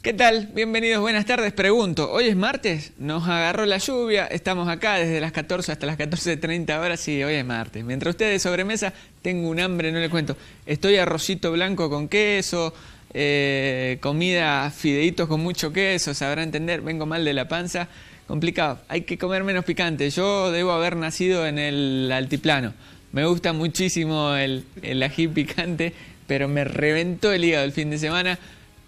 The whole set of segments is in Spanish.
¿Qué tal? Bienvenidos, buenas tardes. Pregunto, hoy es martes, nos agarró la lluvia, estamos acá desde las 14 hasta las 14:30 horas, sí, hoy es martes. Mientras ustedes de sobremesa, tengo un hambre, no le cuento. Estoy arrocito blanco con queso, comida, fideitos con mucho queso, sabrá entender, vengo mal de la panza, complicado. Hay que comer menos picante, yo debo haber nacido en el altiplano. Me gusta muchísimo el ají picante, pero me reventó el hígado el fin de semana.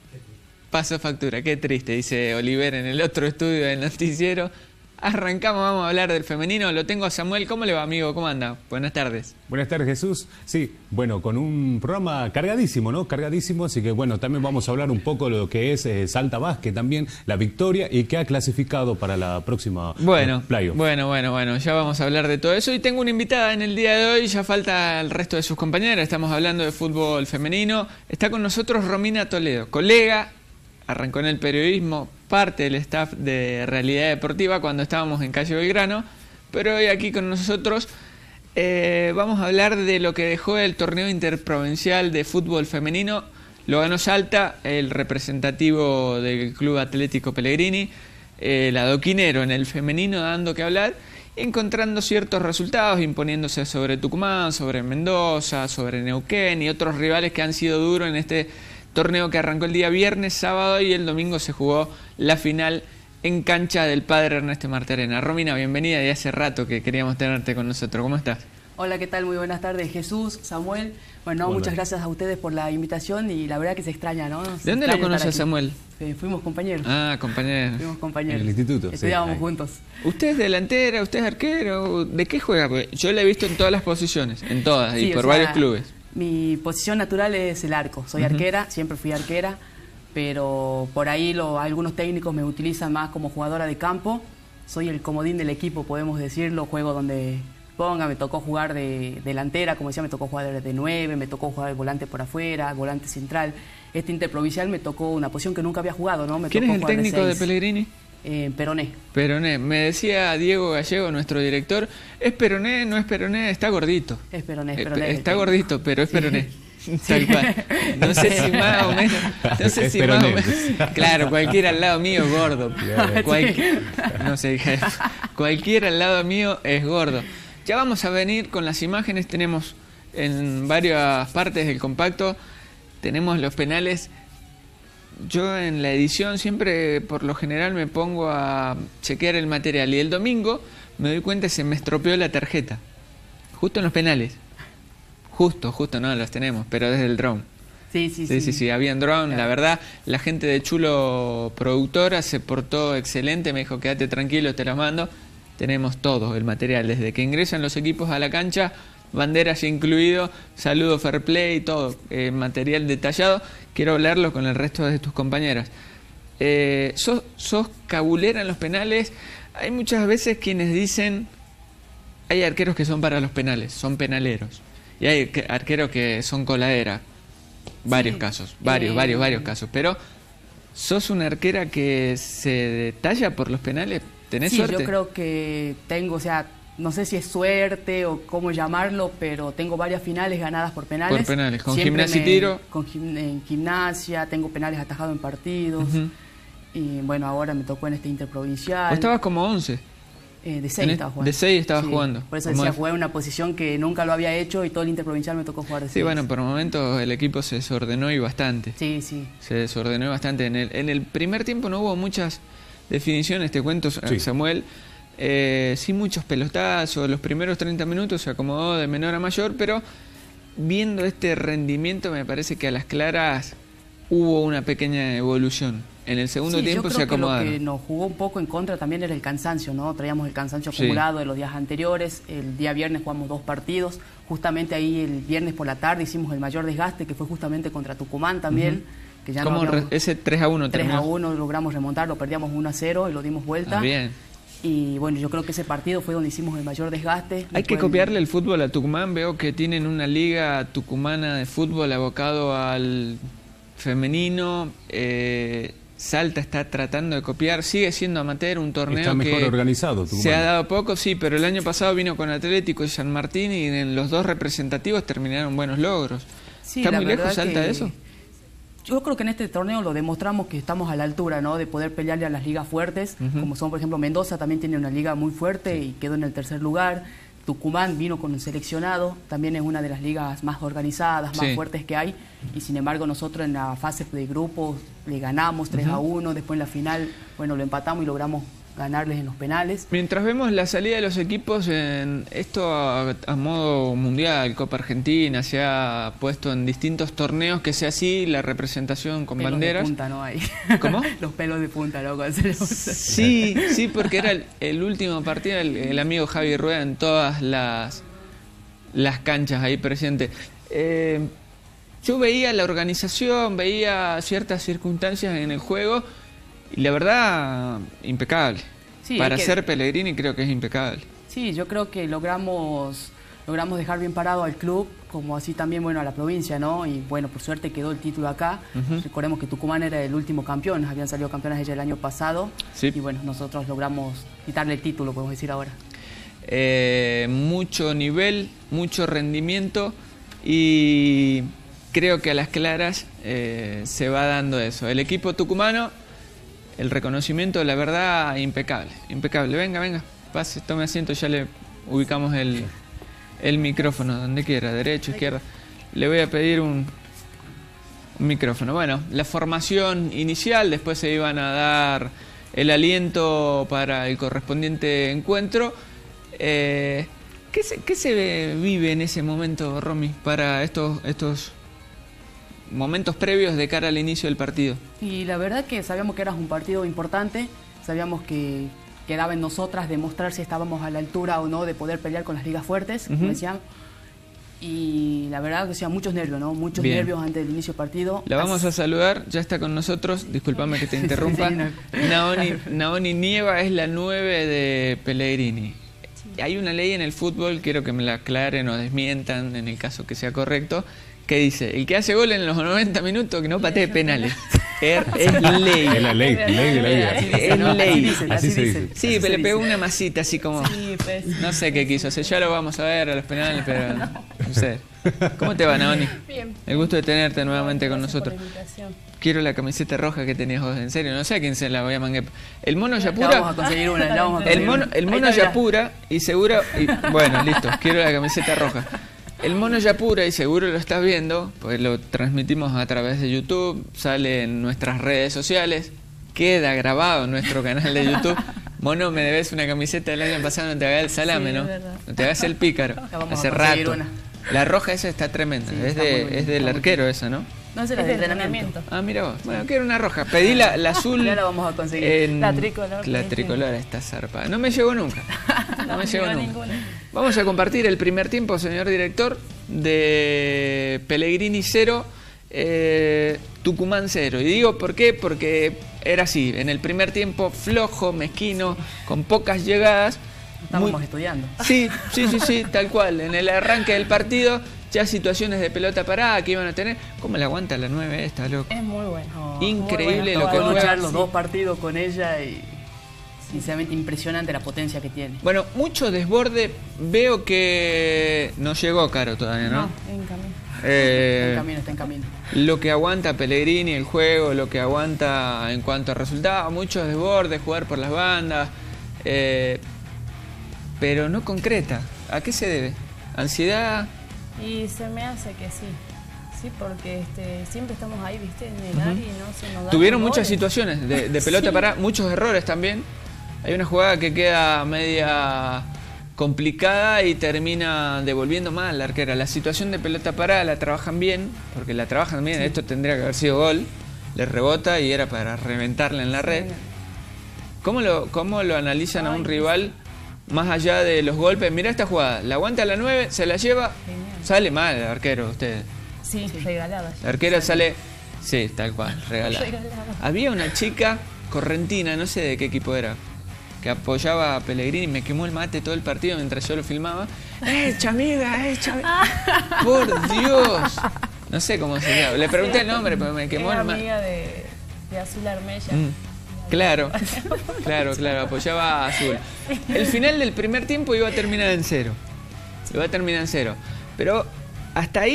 Paso factura, qué triste, dice Oliver en el otro estudio del noticiero. Arrancamos, vamos a hablar del femenino. Lo tengo a Samuel. ¿Cómo le va, amigo? ¿Cómo anda? Buenas tardes. Buenas tardes, Jesús. Sí, bueno, con un programa cargadísimo, ¿no? Cargadísimo, así que bueno, también vamos a hablar un poco de lo que es Salta Basket, también la victoria y que ha clasificado para la próxima playoff. Bueno, ya vamos a hablar de todo eso. Y tengo una invitada en el día de hoy, ya falta el resto de sus compañeras. Estamos hablando de fútbol femenino. Está con nosotros Romina Toledo, colega. Arrancó en el periodismo, parte del staff de Realidad Deportiva cuando estábamos en Calle Belgrano, pero hoy aquí con nosotros vamos a hablar de lo que dejó el torneo interprovincial de fútbol femenino. Lo ganó Salta, el representativo del Club Atlético Pellegrini, el adoquinero en el femenino dando que hablar, encontrando ciertos resultados, imponiéndose sobre Tucumán, sobre Mendoza, sobre Neuquén y otros rivales que han sido duros en este torneo que arrancó el día viernes, sábado y el domingo se jugó la final en cancha del padre Ernesto Marterena. Romina, bienvenida, y hace rato que queríamos tenerte con nosotros. ¿Cómo estás? Hola, ¿qué tal? Muy buenas tardes, Jesús, Samuel. Bueno, muchas gracias a ustedes por la invitación y la verdad que se extraña, ¿no? ¿De dónde lo conoces, Samuel? Fuimos compañeros. Ah, compañeros. Fuimos compañeros. En el instituto. Estudiábamos juntos. ¿Usted es delantera? ¿Usted es arquero? ¿De qué juega? Porque yo la he visto en todas las posiciones, en todas, y por varios clubes. Mi posición natural es el arco. Soy arquera, siempre fui arquera, pero por ahí algunos técnicos me utilizan más como jugadora de campo. Soy el comodín del equipo, podemos decirlo. Juego donde ponga, me tocó jugar de delantera, como decía, me tocó jugar de 9, me tocó jugar de volante por afuera, volante central. Este interprovincial me tocó una posición que nunca había jugado, ¿no? ¿Quién es el técnico de Pellegrini? Peroné. Peroné. Me decía Diego Gallego, nuestro director, ¿es Peroné? ¿No es Peroné? Está gordito. Es Peroné, es Peroné. Está gordito, pero es Peroné. Tal cual. No sé si más o menos. No sé si más o menos. Claro, cualquiera al lado mío es gordo. No sé, cualquiera al lado mío es gordo. Ya vamos a venir con las imágenes. Tenemos en varias partes del compacto, tenemos los penales. Yo en la edición siempre, por lo general, me pongo a chequear el material. Y el domingo me doy cuenta que se me estropeó la tarjeta. Justo en los penales. Justo, no los tenemos, pero desde el drone. Sí, había un drone. La verdad, la gente de Chulo Productora se portó excelente. Me dijo, quédate tranquilo, te los mando. Tenemos todo el material, desde que ingresan los equipos a la cancha, banderas incluido, saludo fair play, todo, material detallado. Quiero hablarlo con el resto de tus compañeras. ¿Sos cabulera en los penales? Hay muchas veces quienes dicen, hay arqueros que son para los penales, son penaleros. Y hay arqueros que son coladeras. Varios casos, varios casos. Pero, ¿sos una arquera que se detalla por los penales? ¿Tenés suerte? Yo creo que tengo, o sea, no sé si es suerte o cómo llamarlo, pero tengo varias finales ganadas por penales. Por penales, con Gimnasia y Tiro. En Gimnasia, tengo penales atajados en partidos. Y bueno, ahora me tocó en este interprovincial. ¿Vos estabas como 11? De 6 estaba jugando. De 6 estabas jugando. Por eso decía, jugué en una posición que nunca lo había hecho y todo el interprovincial me tocó jugar de 6. Sí, bueno, por momentos el equipo se desordenó y bastante. Sí. Se desordenó bastante. En el primer tiempo no hubo muchas definiciones, te cuento, Samuel. Sí, muchos pelotazos. Los primeros 30 minutos se acomodó de menor a mayor, pero viendo este rendimiento me parece que a las claras hubo una pequeña evolución. En el segundo tiempo se acomodaron. Lo que nos jugó un poco en contra también era el cansancio, ¿no? Traíamos el cansancio acumulado de los días anteriores. El día viernes jugamos 2 partidos. Justamente ahí el viernes por la tarde hicimos el mayor desgaste, que fue justamente contra Tucumán también. Que ya ¿Cómo ese 3-1 terminó? 3-1 logramos remontar, lo perdíamos 1-0 y lo dimos vuelta. Bien. Y bueno, yo creo que ese partido fue donde hicimos el mayor desgaste. Hay que copiarle el fútbol a Tucumán. Veo que tienen una liga tucumana de fútbol abocado al femenino. Salta está tratando de copiar, sigue siendo amateur, un torneo está mejor que organizado, Tucumán. Se ha dado poco, sí, pero el año pasado vino con Atlético y San Martín y en los 2 representativos terminaron buenos logros. Sí, ¿Está muy lejos Salta de eso? Yo creo que en este torneo lo demostramos que estamos a la altura, ¿no? De poder pelearle a las ligas fuertes, como son, por ejemplo, Mendoza también tiene una liga muy fuerte y quedó en el tercer lugar. Tucumán vino con un seleccionado, también es una de las ligas más organizadas, más fuertes que hay, y sin embargo nosotros en la fase de grupos le ganamos 3-1, después en la final, bueno, lo empatamos y logramos ganarles en los penales. Mientras vemos la salida de los equipos, en esto a modo mundial, Copa Argentina, se ha puesto en distintos torneos que sea así, la representación con pelos banderas. De punta no hay. ¿Cómo? Los pelos de punta, loco. Sí, sí, porque era el último partido, el amigo Javi Rueda en todas las canchas ahí presente. Yo veía la organización, veía ciertas circunstancias en el juego, y la verdad, impecable. Sí, para ser Pellegrini creo que es impecable. Sí, yo creo que logramos dejar bien parado al club, como así también, bueno, a la provincia, ¿no? Y bueno, por suerte quedó el título acá. Recordemos que Tucumán era el último campeón, habían salido campeones ella el año pasado. Sí. Y bueno, nosotros logramos quitarle el título, podemos decir ahora. Mucho nivel, mucho rendimiento, y creo que a las claras se va dando eso. El equipo tucumano, el reconocimiento, la verdad, impecable, impecable. Venga, pase, tome asiento, ya le ubicamos el micrófono, donde quiera, derecho, izquierda. Le voy a pedir un micrófono. Bueno, la formación inicial, después se iban a dar el aliento para el correspondiente encuentro. ¿Qué se vive en ese momento, Romy, para estos momentos previos de cara al inicio del partido? Y la verdad que sabíamos que era un partido importante, sabíamos que quedaba en nosotras demostrar si estábamos a la altura o no de poder pelear con las ligas fuertes, como decían. Y la verdad que muchos nervios, ¿no? Muchos nervios antes del inicio del partido. La vamos a saludar, ya está con nosotros, discúlpame que te interrumpa. Naoni Nieva es la 9 de Pellegrini. Hay una ley en el fútbol, quiero que me la aclaren o desmientan en el caso que sea correcto, que dice, el que hace gol en los 90 minutos que no patee penales. Es ley. Es la ley, ley de la vida. Es ley. Así se dice. Sí, pero le pegó una masita así como... No sé qué quiso hacer, ya lo vamos a ver a los penales, pero no sé. ¿Cómo te va, Naoni? Bien. El gusto de tenerte nuevamente con nosotros. Quiero la camiseta roja que tenías vos, en serio, no sé a quién se la voy a manguar. El mono Yapura... Vamos a conseguir una, El mono Yapura, y seguro... bueno, listo, quiero la camiseta roja. El mono Yapura, y seguro lo estás viendo, pues lo transmitimos a través de YouTube, sale en nuestras redes sociales, queda grabado en nuestro canal de YouTube. Mono, me debes una camiseta del año pasado, no te hagas el salame, ¿no? No te hagas el pícaro. Hace rato. La roja esa está tremenda, es del arquero esa, ¿no? No, es el entrenamiento. Ah, mira vos. Bueno, quiero una roja. Pedí la azul. Ya la vamos a conseguir. La tricolor. La tricolor está zarpada. No me llegó nunca. No me llegó nunca. Vamos a compartir el primer tiempo, señor director, de Pellegrini 0, Tucumán 0. Y digo por qué, porque era así. En el primer tiempo, flojo, mezquino, con pocas llegadas. Estábamos estudiando. Sí, tal cual. En el arranque del partido, ya situaciones de pelota parada que iban a tener. ¿Cómo la aguanta la 9 esta, loco? Es muy bueno. Increíble lo que juega. luchar los dos partidos con ella y sinceramente impresionante la potencia que tiene. Bueno, mucho desborde. Veo que no llegó Caro todavía, ¿no? No, en camino. Está en camino. Lo que aguanta Pellegrini, el juego, lo que aguanta en cuanto a resultados, muchos desbordes, jugar por las bandas, pero no concreta. ¿A qué se debe? ¿Ansiedad? Y se me hace que sí. Sí, porque siempre estamos ahí, ¿viste? En el área y no se nos da. Tuvieron muchas situaciones de pelota parada, muchos errores también. Hay una jugada que queda media complicada y termina devolviendo mal la arquera. La situación de pelota parada la trabajan bien, porque la trabajan bien. Sí. Esto tendría que haber sido gol. Le rebota y era para reventarla en la red. ¿Cómo lo analizan a un rival más allá de los golpes? Mirá esta jugada, la aguanta a la 9, se la lleva, sale mal el arquero, usted. Sí, regalada. La arquera sale, sí, tal cual, regalada. Había una chica correntina, no sé de qué equipo era, que apoyaba a Pellegrini, me quemó el mate todo el partido mientras yo lo filmaba. ¡Chamiga! ¡Por Dios! No sé cómo se llama. Le pregunté el nombre, pero me quemó el mate. Amiga de Azul Armella. Claro, apoyaba a Azul. El final del primer tiempo iba a terminar en 0. Pero hasta ahí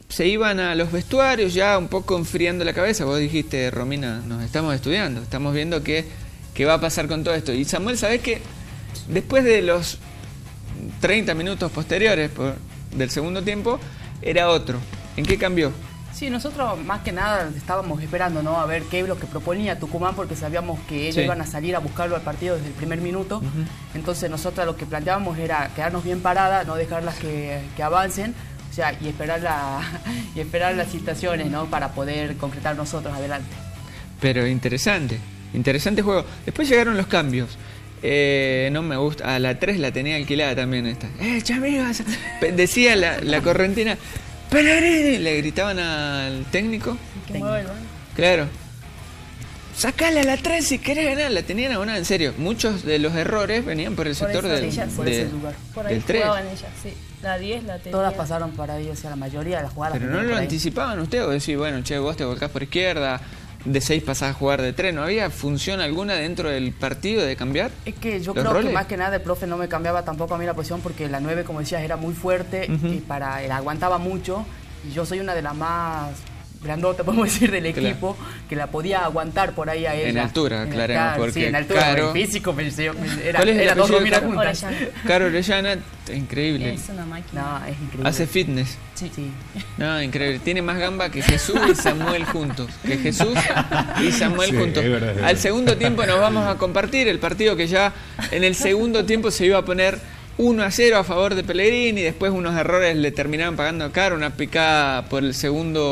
se iban a los vestuarios ya un poco enfriando la cabeza. Vos dijiste, Romina, nos estamos estudiando, estamos viendo qué va a pasar con todo esto. Y Samuel, ¿sabés qué? Después de los 30 minutos posteriores del segundo tiempo, era otro. ¿En qué cambió? Sí, nosotros más que nada estábamos esperando, ¿no? A ver qué es lo que proponía Tucumán, porque sabíamos que ellos iban a salir a buscarlo al partido desde el primer minuto. Entonces nosotros lo que planteábamos era quedarnos bien paradas, no dejarlas que avancen, o sea, y esperar las situaciones, ¿no? Para poder concretar nosotros adelante. Pero interesante juego. Después llegaron los cambios. No me gusta. A la 3 la tenía alquilada también esta. Chamigas. Decía la correntina. Pellegrini, le gritaban al técnico. Que mueva el banco. Claro. Sacala a la 3 si querés ganar. La tenían abonada, en serio. Muchos de los errores venían por el sector ese lugar. Por ahí del 3. jugaban ellas, sí. La 10 la tenía. Todas pasaron para ahí, o sea, la mayoría de las jugadas. Pero no lo anticipaban ustedes. O decís, bueno, che, vos te volcás por izquierda. De 6 pasás a jugar de 3. ¿No había función alguna dentro del partido de cambiar? Es que yo creo que más que nada el profe no me cambiaba tampoco a mí la posición, porque la 9, como decías, era muy fuerte y él aguantaba mucho. Y yo soy una de las más grandotas, podemos decir, del equipo, que la podía aguantar por ahí a ella. En altura, claro. Porque sí, en altura, Caro, en físico, era dos Romina juntas. Caro Orellana, increíble. Es una máquina. No, es increíble. Hace fitness. Sí. No, increíble. Tiene más gamba que Jesús y Samuel juntos. Juntos. Es verdad. Al segundo tiempo nos vamos a compartir el partido que ya en el segundo tiempo se iba a poner 1-0 a favor de Pellegrini. Después unos errores le terminaban pagando caro. Una picada por el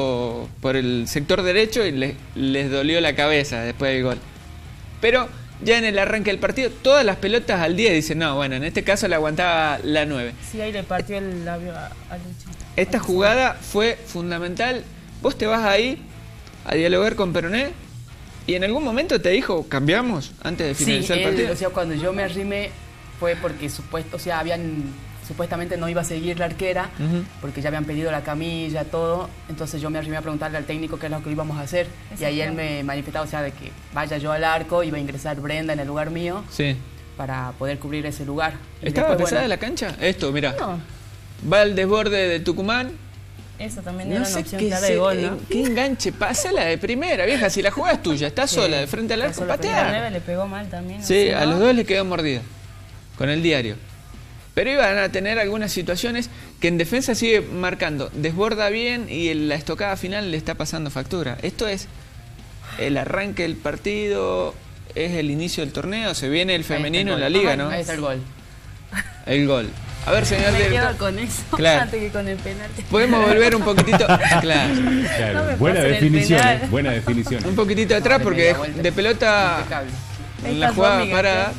sector derecho y les dolió la cabeza después del gol. Pero ya en el arranque del partido, todas las pelotas al 10 dicen, no, bueno, en este caso le aguantaba la 9. Sí, ahí le partió el labio a Luchi. Esta jugada fue fundamental. Vos te vas ahí a dialogar con Peroné y en algún momento te dijo, cambiamos antes de finalizar el partido. O sea, cuando yo me arrimé fue porque supuestamente no iba a seguir la arquera, porque ya habían pedido la camilla, todo. Entonces yo me arrimé a preguntarle al técnico qué es lo que íbamos a hacer. Y ahí él me manifestaba, o sea, de que vaya yo al arco, iba a ingresar Brenda en el lugar mío, para poder cubrir ese lugar. ¿Estaba pesada la cancha? Esto, mira. No. Va al desborde de Tucumán. Eso también era una opción clara de gol, ¿no? ¿Qué enganche? Pásala de primera, vieja. Si la jugada es tuya, estás sola de frente al arco, patea. La 9 le pegó mal también. Sí, a los dos les quedó mordida con el diario. Pero iban a tener algunas situaciones que en defensa sigue marcando. Desborda bien y en la estocada final le está pasando factura. Esto es el arranque del partido, es el inicio del torneo, se viene el femenino en la liga, ¿no? Ahí está el gol. El gol. A ver, señor director. Me quedo con eso, claro. Antes que con el penal. Podemos volver un poquitito. Claro. No buena definición, buena definición. Un poquitito atrás porque de pelota en la jugada parada.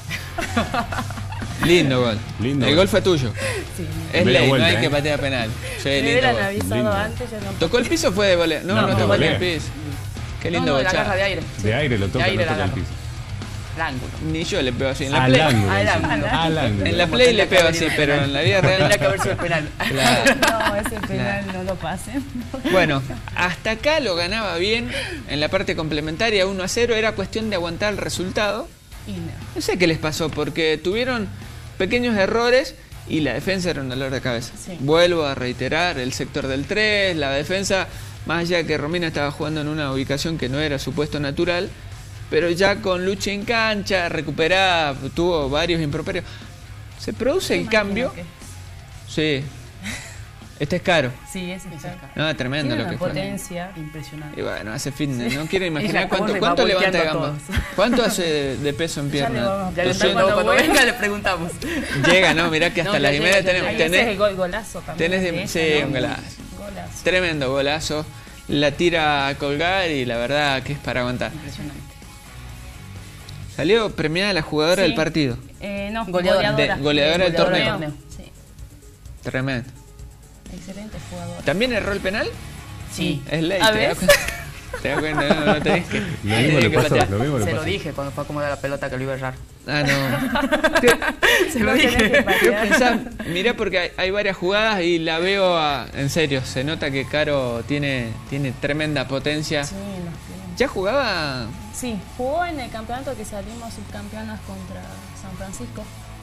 Lindo gol. El gol fue tuyo. Sí. Es ley, vuelta, no hay que patear penal. Me hubieran avisado antes, ya no. ¿Tocó el piso o fue de volea? No, tocó el piso. Qué lindo la caja de aire. De aire lo toca, no toca el piso. Al ángulo. Ni yo le pego así. En la al play. ángulo. En la play le pego así, pero en la vida real. Tendría que haber sido el penal. Claro. No, ese penal no lo pasen. Bueno, hasta acá lo ganaba bien. En la parte complementaria 1-0. Era cuestión de aguantar el resultado. No sé qué les pasó, porque tuvieron pequeños errores y la defensa era un dolor de cabeza. Sí. Vuelvo a reiterar, el sector del 3, la defensa, más allá de que Romina estaba jugando en una ubicación que no era su puesto natural, pero ya con lucha en cancha, recuperada, tuvo varios improperios. Se produce el cambio. Sí. Este es caro. Sí, ese es caro. No, tremendo lo que fue. Potencia impresionante. Y bueno, hace fitness. No quiero imaginar cuánto levanta de gamba. ¿Cuánto hace de peso en pierna? Ya cuando venga le preguntamos. Llega, ¿no? Mirá que hasta las y media tenemos. Tenés el golazo también. Sí, un golazo. Tremendo golazo. La tira a colgar y la verdad que es para aguantar. Impresionante. Salió premiada la jugadora del partido. No, goleadora. Goleadora del torneo. Sí. Tremendo. Excelente jugador. ¿También erró el penal? Sí. Es ley. A ver. ¿Te das cuenta? No tenés que. Lo mismo le pasó. Se lo dije cuando fue a acomodar la pelota que lo iba a errar. Ah, no. Se lo dije. Yo pensaba, mirá, porque hay varias jugadas y la veo en serio. Se nota que Caro tiene tremenda potencia. Sí, ¿Ya jugaba? Sí, jugó en el campeonato que salimos subcampeonas contra San Francisco.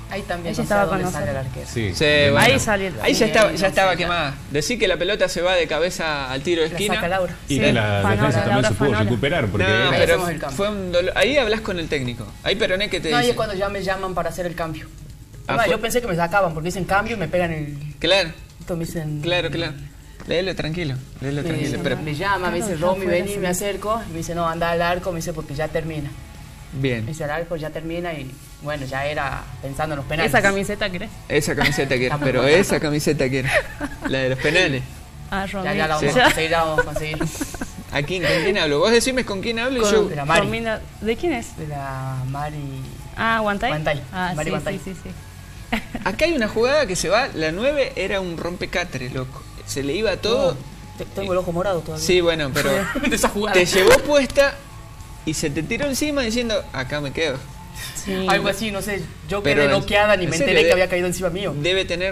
Ahí también ella estaba con sale el arquero. Sí, bueno, ahí salió. Ahí ya estaba quemada. Decir que la pelota se va de cabeza al tiro de esquina. La saca Laura. Y que la defensa también se pudo recuperar. Porque no, pero fue un dolor. Ahí hablas con el técnico. Ahí Peroné que te dice. No, y es cuando ya me llaman para hacer el cambio. Yo pensé que me sacaban porque dicen cambio y me pegan el... Claro. Me dicen... Claro. Léelo tranquilo. Pero me llama, me dice, Romy, vení, me acerco. Y me dice, no, anda al arco, me dice, porque ya termina. Bien. Me dice, el arco ya termina y bueno, ya era pensando en los penales. ¿Esa camiseta querés? Esa camiseta quiero, pero esa camiseta quiero. La de los penales. Romy. Ya la vamos a conseguir, ¿Con quién hablo? Vos decime con quién hablo y yo... De la Mari. ¿De quién es? De la Mari... ¿Guantay? Mari Guantay. Sí. Acá hay una jugada que se va, la 9 era un rompecatres, loco. Se le iba todo. Tengo el ojo morado todavía. Sí, bueno, pero de esa jugada. Te llevó puesta y se te tiró encima diciendo, acá me quedo. Sí. Algo así, no sé, yo quedé noqueada ni me enteré que había caído encima mío. Debe tener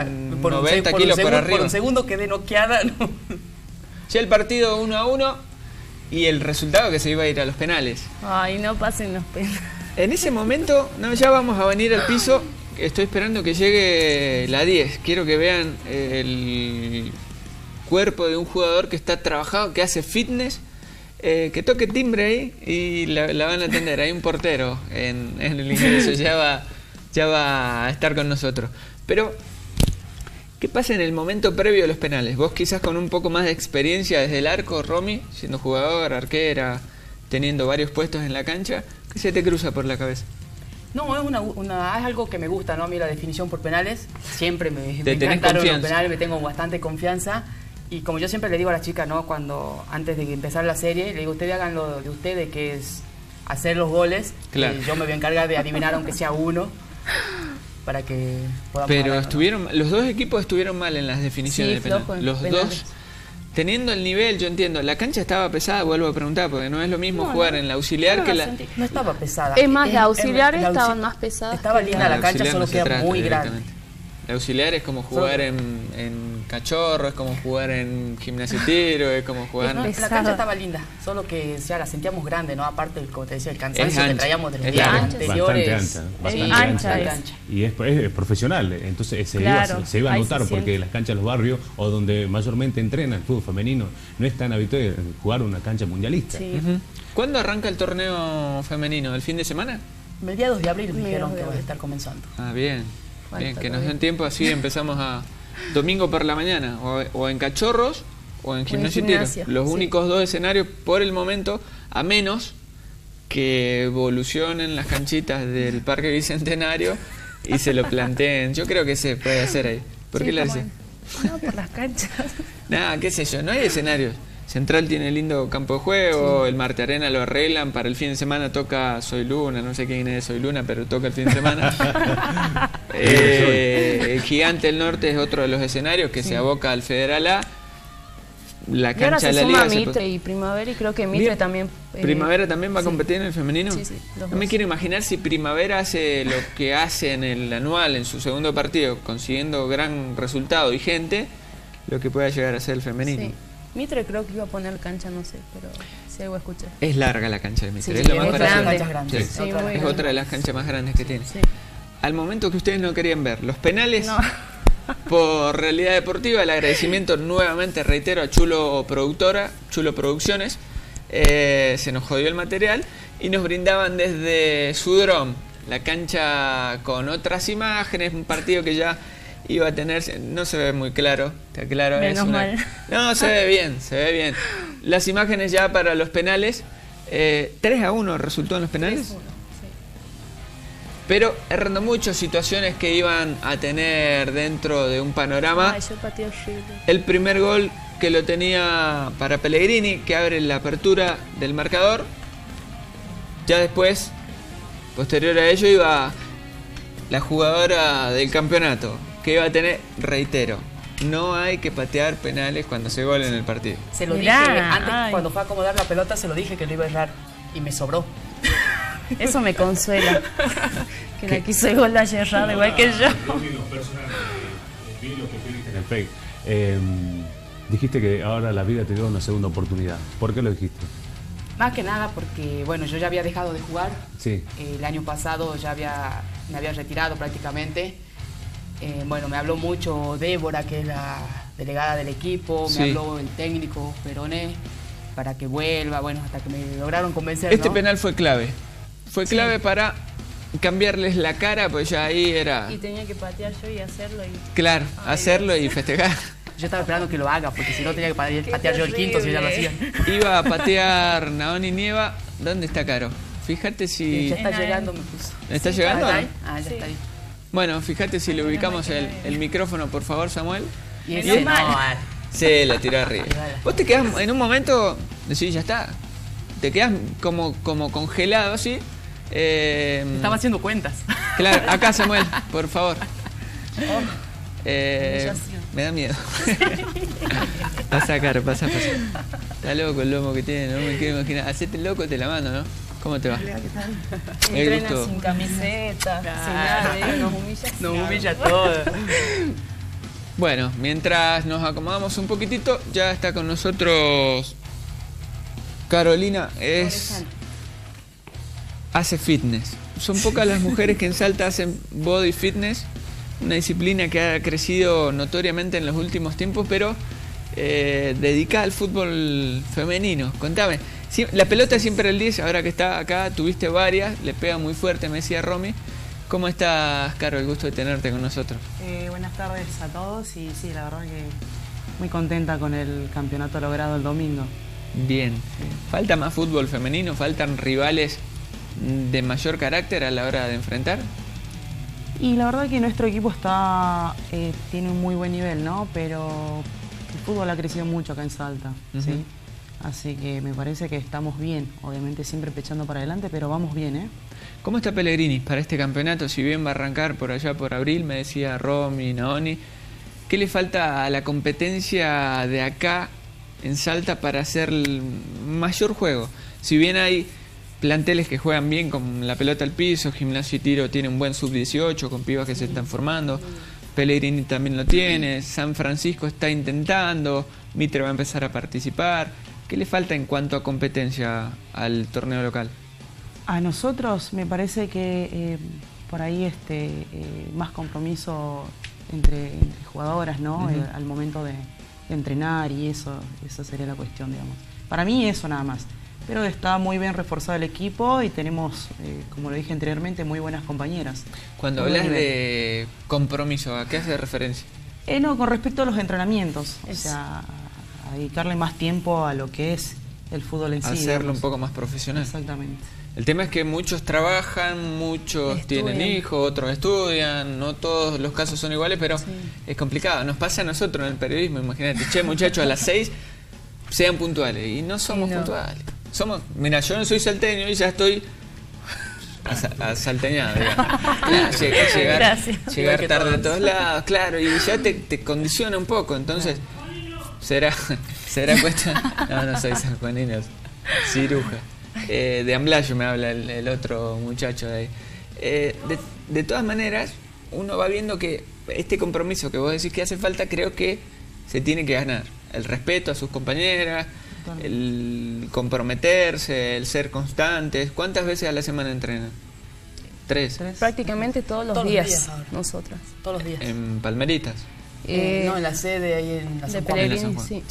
90 kilos por arriba. Por un segundo quedé noqueada. No. Ya el partido 1-1 y el resultado que se iba a ir a los penales. Ay, no pasen los penales. En ese momento, ya vamos a venir al piso. Estoy esperando que llegue la 10. Quiero que vean el cuerpo de un jugador que está trabajado, que hace fitness, que toque timbre ahí y la van a atender. Hay un portero en el ingreso, ya va a estar con nosotros. Pero, ¿qué pasa en el momento previo a los penales? Vos quizás con un poco más de experiencia desde el arco, Romy, siendo jugador, arquera, teniendo varios puestos en la cancha, ¿qué se te cruza por la cabeza? No, es algo que me gusta, ¿no? A mí la definición por penales, siempre me encantaron los penales, me tengo bastante confianza. Y como yo siempre le digo a las chicas, ¿no? Antes de empezar la serie, le digo, ustedes hagan lo de ustedes, que es hacer los goles. Claro. Yo me voy a encargar de adivinar aunque sea uno, para que podamos Pero ganar, los dos equipos estuvieron mal en las definiciones de penal. Los dos, teniendo el nivel, yo entiendo, la cancha estaba pesada, vuelvo a preguntar, porque no es lo mismo jugar en la auxiliar que la... No estaba pesada. Es más, las auxiliares estaban más pesadas. Estaba linda la cancha, solo queda muy grande. La auxiliar es como jugar en cachorro, es como jugar en gimnasia y tiro, es como jugar... No, la cancha estaba linda, solo que ya la sentíamos grande, ¿no? Aparte, como te decía, el cansancio que traíamos de los días anteriores. Bastante ancha. Y es profesional, entonces se iba a notar porque las canchas de los barrios, o donde mayormente entrenan el fútbol femenino, no es tan habitual jugar una cancha mundialista. Sí. ¿Cuándo arranca el torneo femenino? ¿El fin de semana? Mediados de abril me dijeron que va a estar comenzando. Bien. Bien, que nos den tiempo, así empezamos domingo por la mañana, o en cachorros o en gimnasia y tiro. Los únicos dos escenarios por el momento, a menos que evolucionen las canchitas del Parque Bicentenario y se lo planteen. Yo creo que se puede hacer ahí. ¿Por qué le hace? No, por las canchas. Nada, qué sé yo, no hay escenarios. Central tiene lindo campo de juego, el Marte Arena lo arreglan, para el fin de semana toca Soy Luna, no sé quién es Soy Luna, pero toca el fin de semana. El Gigante del Norte es otro de los escenarios que se aboca al Federal A. La cancha de la Liga Mitre y Primavera, y creo que Mitre también... ¿Primavera también va a competir en el femenino? Sí, no me quiero imaginar si Primavera hace lo que hace en el anual, en su segundo partido, consiguiendo gran resultado y gente, lo que pueda llegar a ser el femenino. Sí. Mitre creo que iba a poner cancha, no sé, pero si algo escuché. Es larga la cancha de Mitre, sí, es la más grande. Sí. Es otra de las canchas más grandes que tiene. Sí. Al momento que ustedes no querían ver los penales, por Realidad Deportiva, el agradecimiento nuevamente, reitero, a Chulo Producciones, se nos jodió el material y nos brindaban desde su dron la cancha con otras imágenes, un partido que ya iba a tener, no se ve muy claro, está claro. Menos mal. No, se ve bien. Las imágenes ya para los penales, 3-1 resultó en los penales. 3-1, sí. Pero errando mucho, situaciones que iban a tener dentro de un panorama. Yo pateé horrible. El primer gol que lo tenía para Pellegrini, que abre la apertura del marcador. Ya después, posterior a ello, iba la jugadora del campeonato, que iba a tener, reitero, no hay que patear penales cuando se gol en el partido. Se lo dije antes, cuando fue a acomodar la pelota, se lo dije que lo iba a errar y me sobró. Eso me consuela, que la quiso el gol de ayer errado igual que yo. Vi lo que viste en el fake. Dijiste que ahora la vida te dio una segunda oportunidad. ¿Por qué lo dijiste? Más que nada porque, bueno, yo ya había dejado de jugar. Sí. El año pasado me había retirado prácticamente. Bueno, me habló mucho Débora, que es la delegada del equipo, me habló el técnico Perone para que vuelva, bueno, hasta que me lograron convencer. Este penal fue clave. Fue clave para cambiarles la cara, pues ya ahí era... Y tenía que patear yo y hacerlo. Claro, hacerlo y festejar. Yo estaba esperando que lo haga, porque si no tenía que patear yo el quinto, si ya lo hacía. Iba a patear Naoni Nieva. ¿Dónde está Caro? Fíjate si... Ya está llegando, me puso. ¿Está llegando? ¿Está ahí? Ah, ya está ahí. Bueno, fíjate si le ubicamos el micrófono, por favor, Samuel. Y ese no, sí, la tiró arriba. Vos te quedás en un momento, decís, ya está. Te quedás como congelado, así. Estaba haciendo cuentas. Claro, acá Samuel, por favor. Me da miedo. Pasa, Caro, pasa. Está loco el lomo que tiene, no me quiero imaginar. Hacete loco, te la mando, ¿no? ¿Cómo te va? Entrena sin camiseta, sin nada, nos humilla todo. Bueno, mientras nos acomodamos un poquitito, ya está con nosotros Carolina, hace fitness. Son pocas las mujeres que en Salta hacen body fitness, una disciplina que ha crecido notoriamente en los últimos tiempos, pero dedicada al fútbol femenino. Contame, la pelota es siempre el 10, ahora que está acá, tuviste varias, le pega muy fuerte, me decía Romy. ¿Cómo estás, Caro? El gusto de tenerte con nosotros. Buenas tardes a todos y sí, la verdad que muy contenta con el campeonato logrado el domingo. Bien. ¿Falta más fútbol femenino? ¿Faltan rivales de mayor carácter a la hora de enfrentar? Y la verdad que nuestro equipo tiene un muy buen nivel, ¿no? Pero el fútbol ha crecido mucho acá en Salta, ¿sí? Así que me parece que estamos bien, obviamente siempre pechando para adelante, pero vamos bien, ¿eh? ¿Cómo está Pellegrini para este campeonato? Si bien va a arrancar por allá por abril, me decía Romy, Naoni, ¿qué le falta a la competencia de acá en Salta para hacer el mayor juego? Si bien hay planteles que juegan bien con la pelota al piso, Gimnasia y Tiro tiene un buen sub-18 con pibas que se están formando, Pellegrini también lo tiene, San Francisco está intentando, Mitre va a empezar a participar. ¿Qué le falta en cuanto a competencia al torneo local? A nosotros me parece que por ahí más compromiso entre jugadoras, ¿no? Al momento de entrenar y esa sería la cuestión, digamos. Para mí eso nada más. Pero está muy bien reforzado el equipo y tenemos, como lo dije anteriormente, muy buenas compañeras. Cuando hablas de compromiso, ¿a qué hace referencia? No, con respecto a los entrenamientos, o sea, a dedicarle más tiempo a lo que es el fútbol en sí. Hacerlo un poco más profesional. Exactamente. El tema es que muchos trabajan, muchos tienen hijos, otros estudian, no todos los casos son iguales, pero es complicado. Nos pasa a nosotros en el periodismo, imagínate, che, muchachos, a las 6 sean puntuales, y no somos puntuales. Mira, yo no soy salteño y ya estoy salteñado, digamos. Llegar tarde a todos lados, claro, y ya te condiciona un poco, entonces será cuestión. No soy sanjuanino, ciruja. De Amblayo me habla el otro muchacho de ahí. De todas maneras, uno va viendo que este compromiso que vos decís que hace falta, creo que se tiene que ganar. El respeto a sus compañeras, el comprometerse, el ser constantes. ¿Cuántas veces a la semana entrenan? 3. Prácticamente todos los días nosotras. Todos los días. ¿En Palmeritas? No, en la sede ahí en la San Juan. Pellegrini, sí.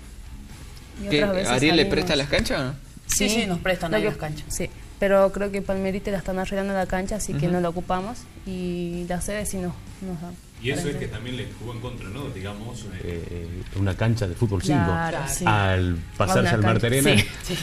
¿Ariel le presta las canchas o no? Sí, nos prestan ahí las canchas. Sí, pero creo que Palmerita la están arreglando la cancha, así que no la ocupamos. Y la sede sí nos da. Y eso es que también le jugó en contra, ¿no? Digamos, una cancha de fútbol 5. Claro, sí. Al pasarse al Marta Arena. Sí.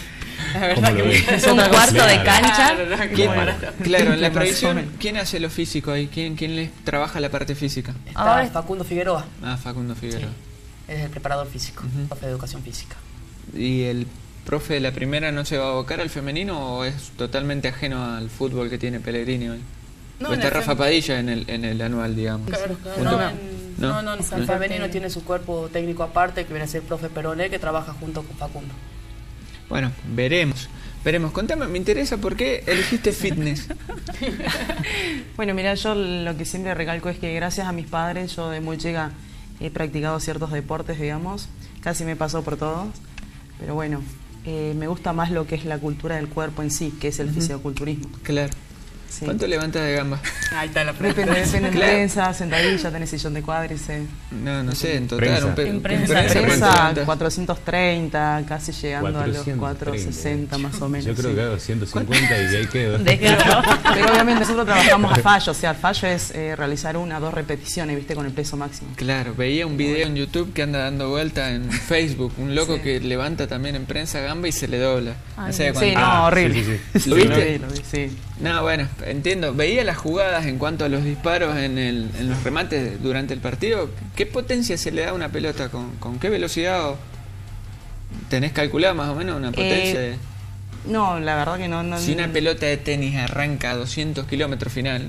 Es un cuarto de cancha. Claro, en la previsión, ¿quién hace lo físico ahí? ¿Quién les trabaja la parte física? Está Facundo Figueroa. Facundo Figueroa. Sí. Es el preparador físico, profe de educación física. ¿Y el profe de la primera no se va a abocar al femenino o es totalmente ajeno al fútbol que tiene Pellegrini hoy? No, está Rafa Padilla en el anual, digamos. Claro. No, el femenino tiene su cuerpo técnico aparte, que viene a ser el profe Perone, que trabaja junto con Facundo. Bueno, veremos. Contame, me interesa por qué elegiste fitness. Bueno, mira, yo lo que siempre recalco es que gracias a mis padres, yo de muy chica he practicado ciertos deportes, digamos. Casi me pasó por todos. Pero bueno, me gusta más lo que es la cultura del cuerpo en sí, que es el fisicoculturismo. Claro. Sí. ¿Cuánto levantas de gamba? Ahí está la pregunta. Depende de prensa, sentadilla, tenés sillón de cuádriceps. No sé, en total. En prensa 430, casi llegando a los 460 más o menos. Yo creo que hago 150 y de ahí quedo. Pero obviamente nosotros trabajamos a fallo, o sea, el fallo es realizar 1 o 2 repeticiones, viste, con el peso máximo. Claro, veía un video en YouTube que anda dando vuelta en Facebook, un loco que levanta también en prensa gamba y se le dobla. Horrible. ¿Lo viste? Sí. No, bueno, entiendo. Veía las jugadas en cuanto a los disparos en los remates durante el partido. ¿Qué potencia se le da a una pelota? ¿Con qué velocidad? ¿Tenés calculado más o menos una potencia? No, la verdad que no. Si una pelota de tenis arranca a 200 kilómetros final,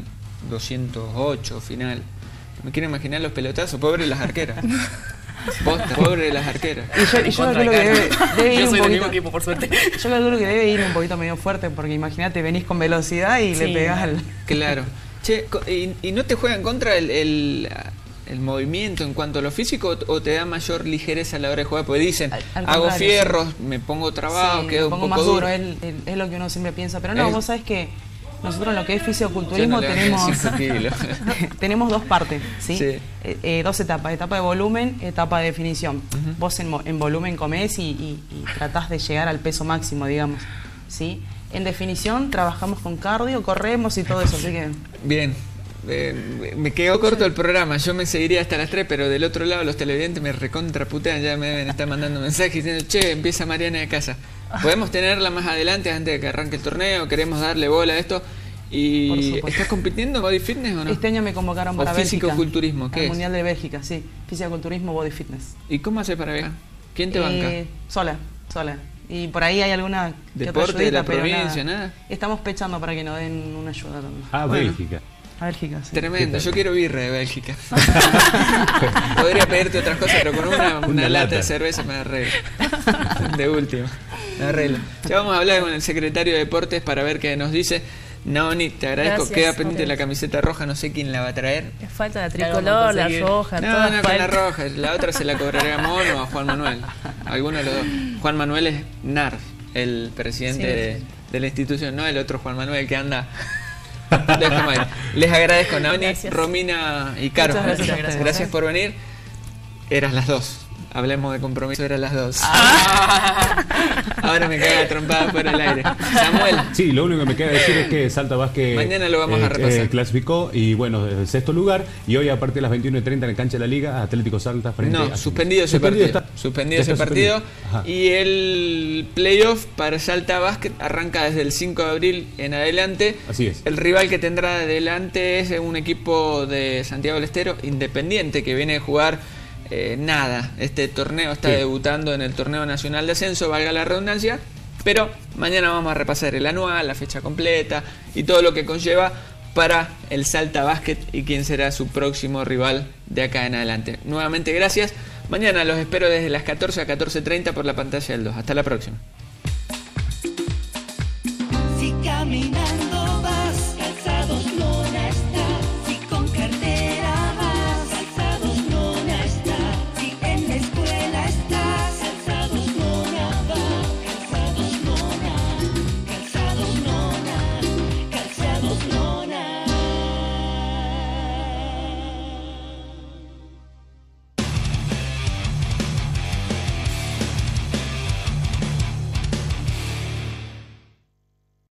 208 final, me quiero imaginar los pelotazos, pobre las arqueras. Posta, pobre de las arqueras. Y yo calculo que debe ir un poquito. Equipo, por suerte. Yo calculo que debe ir un poquito medio fuerte, porque imagínate, venís con velocidad y le pegás al. Claro. Che, ¿y no te juega en contra el movimiento en cuanto a lo físico o te da mayor ligereza a la hora de jugar? Porque dicen, hago fierros, me pongo trabajo, quedo un poco más duro. Es lo que uno siempre piensa. Pero no, vos sabés que nosotros en lo que es fisicoculturismo tenemos 2 partes, ¿sí? 2 etapas, etapa de volumen, etapa de definición. Vos en volumen comés y tratás de llegar al peso máximo, digamos, ¿sí? En definición trabajamos con cardio, corremos y todo eso, así que... Bien. Me quedó corto el programa, yo me seguiría hasta las 3, pero del otro lado los televidentes me recontraputean, ya me deben estar mandando mensajes diciendo, che, empieza Mariana de casa. Podemos tenerla más adelante antes de que arranque el torneo, queremos darle bola a esto. ¿Y estás compitiendo en Body Fitness o no? Este año me convocaron para Bélgica. ¿Fisicoculturismo? ¿Qué es? Mundial de Bélgica, sí. Fisicoculturismo, Body Fitness. ¿Y cómo haces para viajar? ¿Quién te banca? Sola. Y por ahí hay alguna ¿deporte de la provincia, nada? Estamos pechando para que nos den una ayuda también. Bélgica. A Bélgica, sí. Tremendo, yo quiero birra de Bélgica. Podría pedirte otras cosas, pero con una lata de cerveza me arreglo. De último, me arreglo. Ya vamos a hablar con el secretario de Deportes para ver qué nos dice. Naoni, te agradezco. Queda pendiente la camiseta roja, no sé quién la va a traer. Falta la tricolor, la roja, no, con la roja. La otra se la cobraré a Mono o a Juan Manuel. Alguno de los dos. Juan Manuel es NAR, el presidente de la institución, no el otro Juan Manuel que anda... Les agradezco, Naoni, Romina y Caro. Gracias por venir. Eras las 2. Hablemos de compromiso, eran las 2. Ahora me cae trompada por el aire. Samuel. Sí, lo único que me queda decir es que Salta Básquet mañana lo vamos a repasar. Clasificó y bueno, 6º lugar. Y hoy a partir de las 21:30 en la cancha de la Liga, Atlético Salta frente a... suspendido ese partido. Y el playoff para Salta Básquet arranca desde el 5 de abril en adelante. Así es. El rival que tendrá adelante es un equipo de Santiago del Estero, Independiente, que viene a jugar... este torneo está debutando en el torneo nacional de ascenso, valga la redundancia, pero mañana vamos a repasar el anual, la fecha completa y todo lo que conlleva para el Salta Básquet y quién será su próximo rival de acá en adelante. Nuevamente gracias, mañana los espero desde las 14 a 14:30 por la pantalla del 2. Hasta la próxima.